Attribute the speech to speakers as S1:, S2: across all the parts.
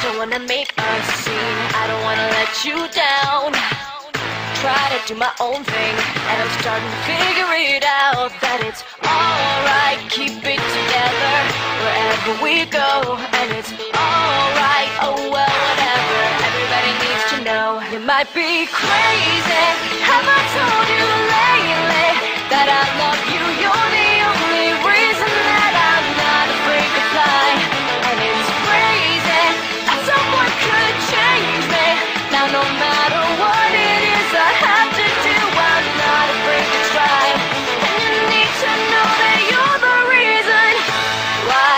S1: Don't wanna make a scene, I don't wanna let you down. Try to do my own thing, and I'm starting to figure it out that it's alright, keep it together wherever we go. And it's alright, oh well, whatever. Everybody needs to know you might be crazy. Have I told you lately that I love you? You're the only reason that I'm not afraid to fly. And it's crazy that someone could change me. Now no matter what it is I have to do, I'm not afraid to try. And you need to know that you're the reason why.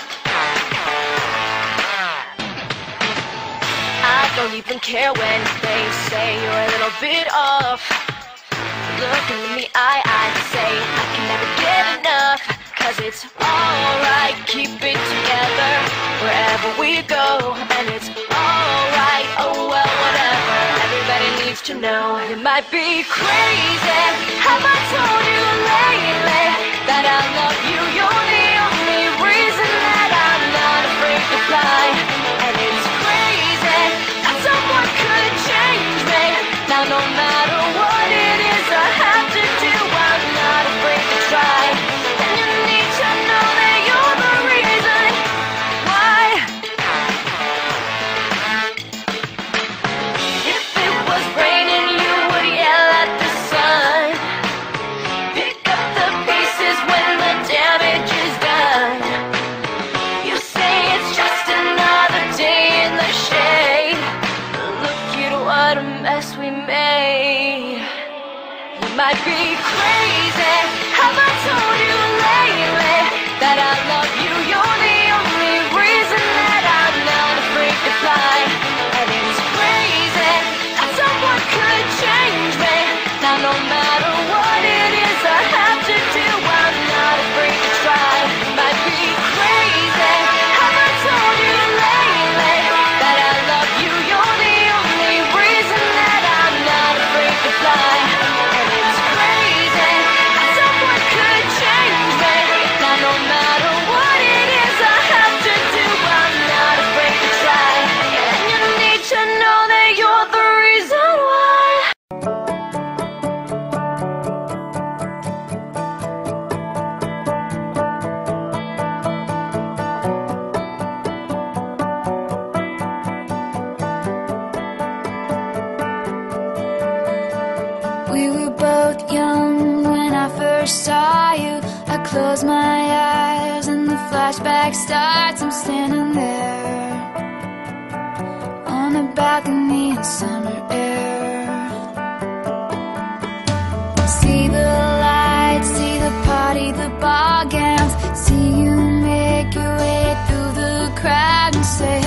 S1: I don't even care when they say you're a little bit off. Looking in the eye, I say I can never get enough. Cause it's alright, keep it together wherever we go. And it's alright, oh well, whatever. Everybody needs to know you might be crazy. Have I told you lately that I love you? You're the only reason that I'm not afraid to fly. And it's crazy that someone could change me. Now no matter what it is I have to do, I'm not afraid to try. And you need to know that you're the reason why. If it was raining, you would yell at the sun. Pick up the pieces when the damage is done. You say it's just another day in the shade. Look at what a mess we made. You might be crazy. Have I told you lately that I love you? You're the only reason that I'm not afraid to fly. And it's crazy that someone could change me. Now no matter what it is I have to do, I'm not afraid to try. You might be crazy. Have I told you lately that I love you? You're the only reason that I'm not afraid to fly. And it's crazy that someone could change me. Now no matter what it is I have to do, I'm not afraid to try. And you need to know that you're the reason why.
S2: We were both young when I first saw you. I close my eyes and the flashback starts. I'm standing there on a balcony in summer air. See the lights, see the party, the ball gowns. See you make your way through the crowd and say